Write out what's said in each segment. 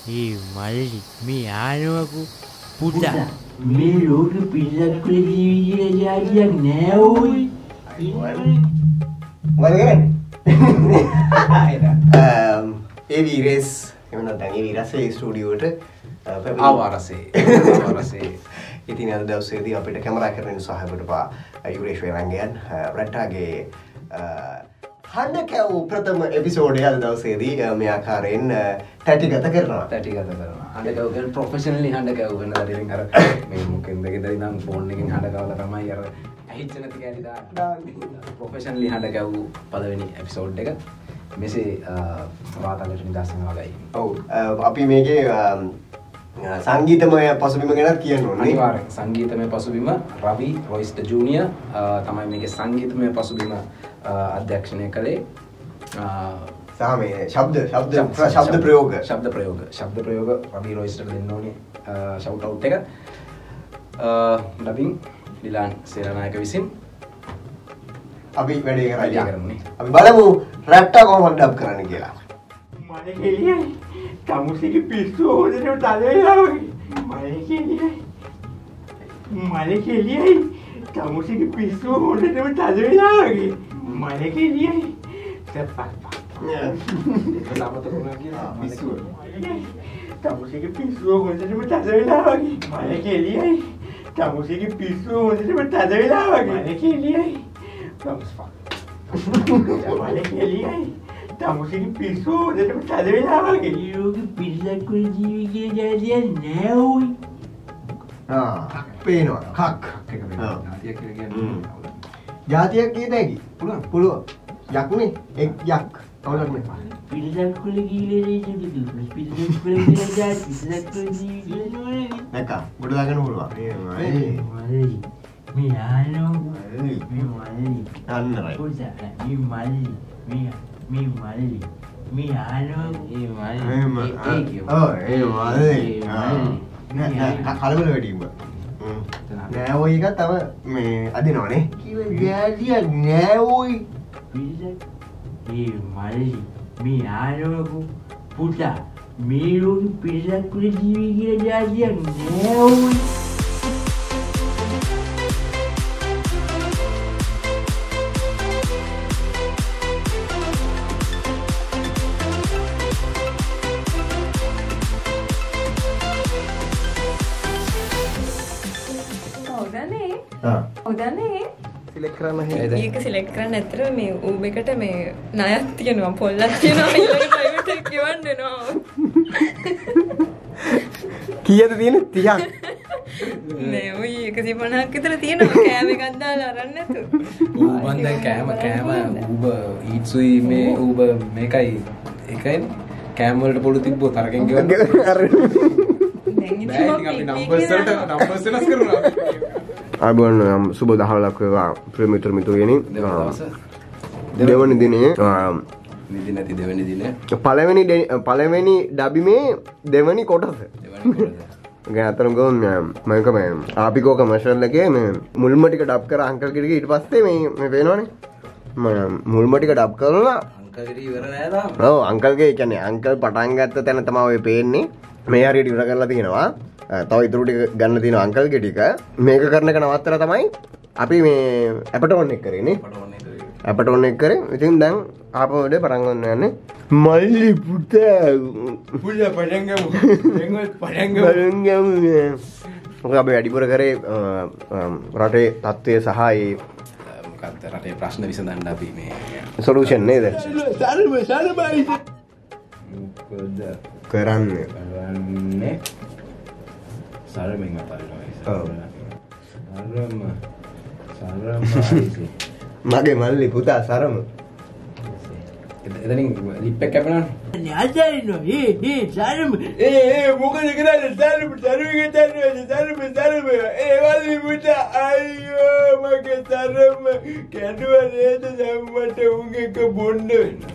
ඒ මල්ලි මේ ආනවකු පුතා මේ ලෝක පිළිලක් වල ජීවි කියලා જાතියක් නෑ ඕයි. මොකද කරන්නේ? AV RASE එහෙම නැත්නම් AV RASE ස්ටුඩියෝ එකට ආවාරසේ ඉතින් අද දවසේදී අපිට කැමරා කරන්න සහාය කරපා යුරේෂ් වෙරංගයන් රට්ටාගේ හඬ කැව් ප්‍රථම එපිසෝඩ් එක අද දවසේදී මේ ආකාරයෙන් තැටිගත කරනවා. හඬ කැව් කියන්නේ ප්‍රොෆෙෂනලි හඬ කැව් වෙන දරින් අර මේ මොකෙන්ද ගෙදර ඉඳන් ෆෝන් එකෙන් හඬ කවලා තමයි අර ඇහිච්ච නැති කැටි දාන්නේ. ප්‍රොෆෙෂනලි හඬ කැව් පළවෙනි එපිසෝඩ් එක. මෙසේ වාතාවරණය නිදර්ශන වගේයි. ඔව් අපි මේකේ සංගීතමය පසුබිම ගැන කියන්න ඕනේ. අනිවාර්යෙන් සංගීතමය පසුබිම රවි රොයිස්ටර් ජූනියර් තමයි මේකේ සංගීතමය පසුබිම අධ්‍යක්ෂණය කළේ. සහ මේ ශබ්ද ප්‍රයෝග රවි රොයිස්ටර් දෙන්න ඕනේ ෂවුට් අවුට් එක. ඩබින් ඩිලාන් සේනානායක විසින් අපි වැඩේ කරන්නේ. අපි බලමු රැට්ටා කොහොමද ඩබ් කරන්න කියලා. මම කෙලියයි. තමුසේගේ පිස්සු හොදට තද වෙලා වගේ. මම කෙලියයි. තමුසේගේ පිස්සු හොදට තද වෙලා වගේ. මම කෙලියයි. සප්පා. තමුසේගේ පිස්සු හොදට තද වෙලා වගේ. මම කෙලියයි. තමුසේගේ පිස්සු හොදට තද වෙලා වගේ. මම කෙලියයි. තමුසේගේ පිස්සු හොදටම තද වෙලා වගේ. මේ ලෝකෙ පිළිලක් වල ජීවි කියලා જાතියක් නෑ ඕයි. පේනවා. කක් එක වෙනවා. જાතියක් කියලා කියන්නේ. જાතියක් කියද හැකි? පුළුවන්. යක්නේ. එක් යක්. කවුරුත් නේ. පිළිලක් වල ගිහිල්ලා ඉන්නේ පිළිලක් වල කියලා જાති පිළිලක් වල ජීවි කියලා නේ. නැක. ගොඩ දාගන්න පුළුවන්. මේ ආනෝ මේ මල්ලි අන්න රයි. පුතා මේ මල්ලි මේ මල්ලි මේ ආනෝ ඒ මල්ලි ඒ මල්ලි නෑ කලබල වෙඩි උඹ නෑ ඔය එක තව මේ අදිනවනේ කිව්වේ ගෑදියක් නෑ ඔයි පිළිසක් මේ මල්ලි මේ ආනෝ පුතා මේ ලෝකෙ පිළිසක් වල ජීවි කියලා જાතියක් නෑ ඔයි. සිලෙක්ට් කරන්න ඒක සිලෙක්ට් කරන්න ඇත්තට මේ ඌබ් එකට මේ ණයක් තියෙනවා පොල්ලක් තියෙනවා ඊළඟ ප්‍රයිවට් එක ගෙවන්න වෙනවා. කීයද තියෙන්නේ 30ක් නේ ඔය 150ක් විතර තියෙනවා කෑම එකක් දාලා අරන් නැතු. ඌබන් දැන් කෑම ඌබ ඊට්සුයි මේ ඌබ මේකයි එකයි කෑම වලට පොළු තිබ්බොත් අරගෙන ගෙවන්න. දැන් ඉතින් අපි නම්බර්ස් වෙනස් කරනවා. ආබෝන් සුබ දහවලක් වේවා ප්‍රිය මිතුරියනි දෙවනි දිනේ නිදි නැති දෙවනි දිනේ පළවෙනි ඩබිමේ දෙවනි කොටස ගැතරම් ගොන් මම කමෙන් ආපිකෝ කමර්ෂල් එකේ මේ මුල්ම ටික ඩබ් කර අංකල් කිරිගේ ඊට පස්සේ මේ පේනවනේ මම මුල්ම ටික ඩබ් කරලා අංකල් කිරි ඉවර නෑ තාම. ඔව් අංකල්ගේ කියන්නේ අංකල් පටන් ගත්ත තැන තමයි ඔය පේන්නේ මේ හරියට ඉවර කරලා තිනවා. තව ඉතුරු ටික ගන්න තියෙනවා අංකල්ගේ ටික. මේක කරන එක නවත්තලා තමයි අපි මේ ඇපටෝන් එක කරේ නේ. ඇපටෝන් එක කරේ. ඉතින් දැන් ආපහු වැඩේ පටන් ගන්න යන්නේ. මල්ලි පුතා පටන් ගමු. මොකද අපි වැඩිපුර කරේ රටේ තත්ත්වය සහ ඒ මොකක්ද රටේ ප්‍රශ්න විසඳන්න අපි මේ සොලියුෂන් නේද? සරමයි. මොකද කරන්නේ? සරමෙන් අපල්නවා. ඔව්. සරමයි. මගේ මල්ලි පුතා සරම. එතනින් ලිප් එක කැපෙනවනේ. න්යායරිනෝ සරම මොකද කරන්නේ? සරම මල්ලි පුතා අයියෝ මගේ සරම කැඩුවා නේද දැම්මට උන් එක බොන්න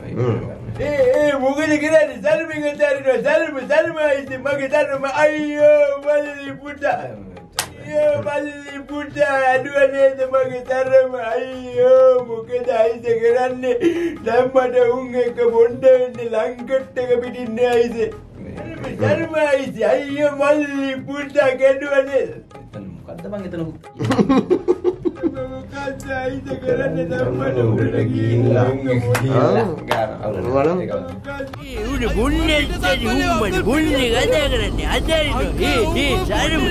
මොකද කරන්නේ? සරමෙන් අතාරිනවා සරමයි මගේ සරම අයියෝ මල්ලි පුතා මල්ලි පුතා අඩුවා නේද මගේ සරම අයියෝ මොකද අයිද කරන්නේ දැම්මට උන් එක බොන්න වෙන්නේ ලංකට් එක පිටින්නේ අයිද ධර්මයි අයියෝ මල්ලි පුතා කැඩුවනේ. මොකද්ද මං එතන මොකක්ද අයිද කරන්නේ ධම්මන උඩට ගිහිල්ලා උඩ බුන්නේ උඹ බුන්නේ කතා කරන්නේ අතරිනෝ සරම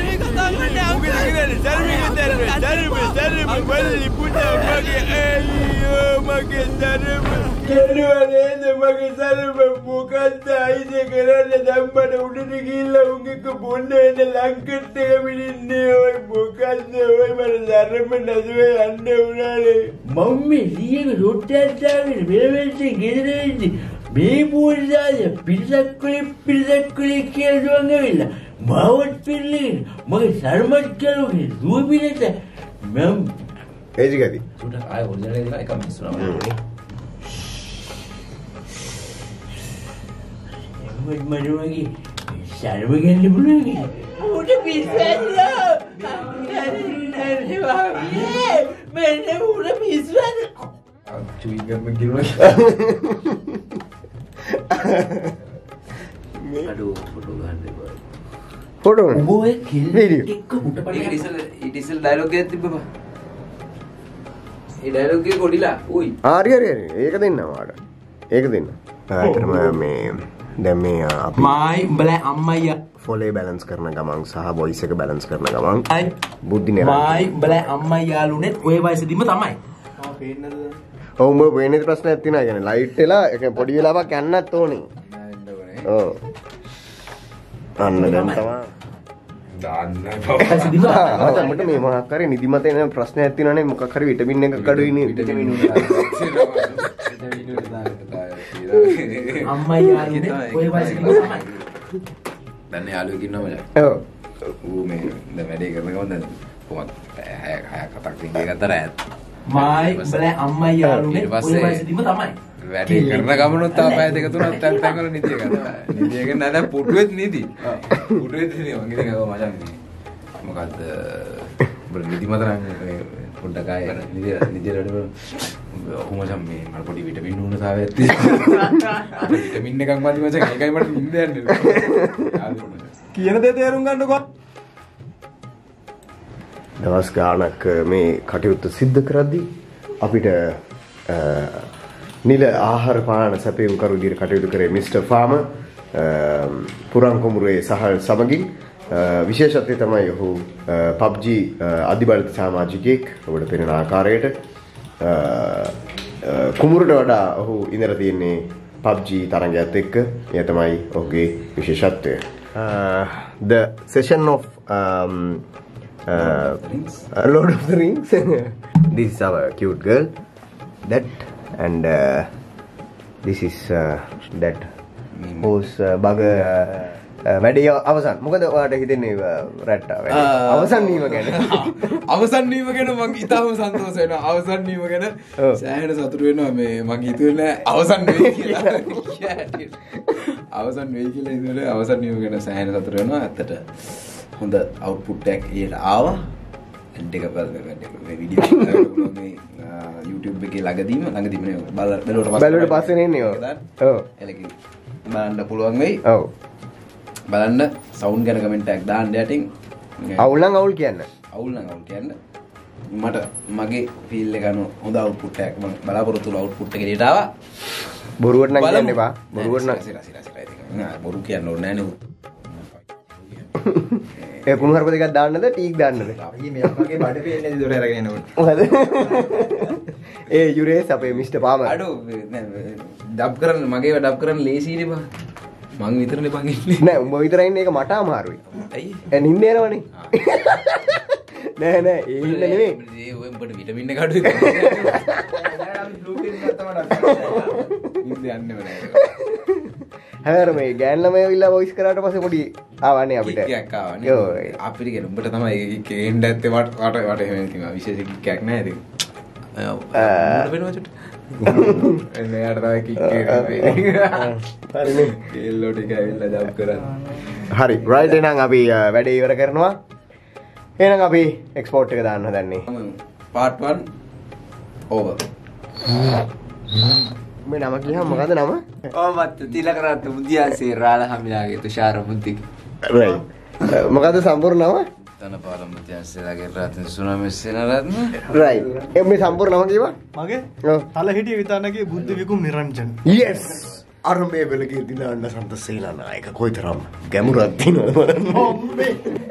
සරම මල්ලි පුතා මගේ අයියෝ මගේ සරම කැඩුවනේ මගේ සරම මොකක්ද අයිද කරන්නේ ධම්මන උඩට ගිහිල්ලා උන්ගේ බොන්නේ ලංකට් එක මිනින්නේ ඔය මොකක්ද ඔය මර ධර්ම නැතුවේ යන්න උනානේ මම්මි සීයක රොට්ටයක් දාගෙන මෙලෙවෙන්සේ ගෙදර ඉන්නේ මේ පොල්ලාද පිටසක් කුලි කියලා දුවන් ඇවිල්ලා මාවත් පිළිගෙන මගේ සර්මත් කරුනේ දුවපිනට මම ඒජි ගති සුඩ ආය ඔරිජිනල් එක එක මිස්සුනා මම මරුවගේ සර්ව ගන්න පුළුවන් උඩ පිස්සල්ලා මෙන්න උඩ පිස්සුවද චුයි ගම කිරුවා අඩෝ ෆොටෝ ගන්න බෑ ෆොටෝ ඔය වීඩියෝ එක්ක උඩ ඒක ඉතින් ඩයලොග් එකක් තිබ්බ බා ඒ ඩයලොග් එක කොඩිලා උයි හරි ඒක දෙන්න වාට ඒක දෙන්න ඇත්තටම මේ දැන් මේ මායි උඹලා අම්මයි ෆොලේ බැලන්ස් කරන ගමන් සහ වොයිස් එක බැලන්ස් කරන ගමන් බුද්ධි නේ මායි උඹලා අම්මයි යාළුනෙත් ඔය වයසෙදිම තමයි ඔව් උඹ වෙන්නේ ප්‍රශ්නයක් තියෙනවා කියන්නේ ලයිට් එලා ඒක පොඩි වෙලාවක් යන්නත් ඕනේ ඔව් අන්න දැන් තමයි දාන්න මට මේ මොකක් හරි නිදිමත එන ප්‍රශ්නයක් තියෙනවානේ මොකක් හරි විටමින් එකක් අඩුයිනේ විටමින් අම්මයි යාළුනේ ඔය වයසෙදිම තමයි දැන් යාළුවෙක් ඉන්නවා මචං ඔව් ඌ මේ දැන් වැඩේ කරන ගමන් දැන් කොහොමද කතාවක් දෙන්නේ ගත්තා ඈත් මායි උඹලා අම්මයි යාළුනේ ඔය වයසෙදිම තමයි වැඩේ කරන ගමනොත් තව පැය දෙක තුනක් තැන් තැන් වල නිදිය ගන්නවා. නිදිය ගන්න නැද පුටුවෙත් නිදි. පුටුවෙත් නිදි මං ඉතින් ගාව මචං මොකද්ද බල නිදි මතරන් පොඩ්ඩක් ආය නිදිය වැඩ ඔහු මචං මේ මට පොඩි විටමින් උණ සාවයක් තියෙනවා. විටමින් එකක් මදි මචං ඒකයි මට නිින්ද යන්නේ. කියන දේ තේරුම් ගන්නකො. දවස් ගාණක් මේ කටයුත්ත සිද්ධ කරද්දී අපිට නිල ආහාර පාන සැපයුම් කරු විදිහට කටයුතු කරේ මිස්ටර් ෆාමර් පුරන් කුමරුවේ සහල් සමගින් විශේෂත්වය තමයි ඔහු PUBG අධිබලිත සමාජිකයෙක් ඔබට පෙනෙන ආකාරයට කුමරුට වඩා ඔහු ඉඳලා තියෙන්නේ PUBG තරඟයත් එක්ක එය තමයි ඔහුගේ විශේෂත්වය the session of Lord of the Rings this is our cute girl that and this is that whose bugger වැඩේ අවසන් මොකද ඔයාලට හිතෙන්නේ රැට්ටා වැඩේ අවසන් වීම ගැන අවසන් වීම ගැන මම ඉතාලම සන්තෝෂ වෙනවා අවසන් වීම ගැන සෑහෙන සතුටු වෙනවා මේ මම හිතුවේ අවසන් වෙයි කියලා අවසන් වෙයි කියලා හිතුවේ අවසන් වීම ගැන සෑහෙන සතුටු වෙනවා ඇත්තට හොඳ අවුට්පුට් එකක් එකට ආවා ඇඩ් එක මේ වීඩියෝ එක මේ YouTube එකේ ළඟදීම නේ බැලුවට පස්සේ නෙන්නේ ඔව් එලකින් බලන්න පුළුවන් වෙයි ඔව් බලන්න සවුන්ඩ් ගැන කමෙන්ට් එකක් දාන්න යටින් අවුල් නම් අවුල් කියන්න මට මගේ ෆීල් එක අනුව හොඳ අවුට්පුට් එකක් මම බලාපොරොත්තු වුණු අවුට්පුට් එක එකට ආවා බොරුවට නම් කියන්න එපා බොරුවට නම් බොරු කියන්න ඕනේ නෑනේ ඒ කුණු හරප දෙකක් දාන්නද ටීක් දාන්නද අපි මේ වගේ බඩ පේන්නේ දොර අරගෙන එනකොට මොකද ඒ යුරේස් අපේ මිස්ටර් පාමර් අඩෝ ඩබ් කරන්න මගේ ඩබ් කරන්න ලේසියිනේ බා මං විතරනේ බං ඉන්නේ නෑ උඹ විතරයි ඉන්නේ ඒක මට අමාරුයි ඇයි නිින්ද යනවනේ නෑ ඒ ඉන්න නෙමෙයි ඒ ඔය උඹට විටමින් එක අඩුයි නිින්ද යන්නේම නෑ හැබැයි මේ ගෑන් ළමයි ඇවිල්ලා වොයිස් කරාට පස්සේ පොඩි ආවනේ අපිට කික්කක් ආවනේ අපිට කියන උඹට තමයි කේන්ඩ ඇත්තේ වට එහෙම කිව්වා විශේෂ කික්කක් නෑ ඉතින් වෙනවා චුට් එන්නයට තමයි කික් හරිනේ කෙල්ලෝ ටික ඇවිල්ලා ජබ් කරා හරි රයිට් එහෙනම් අපි වැඩේ ඉවර කරනවා එහෙනම් අපි එක්ස්පෝර්ට් එක දාන්න හදන්නේ part 1 over මේ නම කියහම මොකද නම? මත් තිලකරත්න බුද්ධියාසේ රාලහාමිලාගේ තුෂාර බුද්ධික. right. මොකද සම්පූර්ණ නම? තනපාල මුත්‍යාසේලාගේ රත්න සුනමේ සේනරත්න. right. මේ සම්පූර්ණ නම කිව්වා? මගේ? තල හිටිය විතානගේ බුද්ධ විකුම් නිරංජන. yes. අර මේ වෙලගේ දිලන්න සන්ත සේනානායක කොයිතරම් ගැඹුරක් තියෙනවද බලන්න.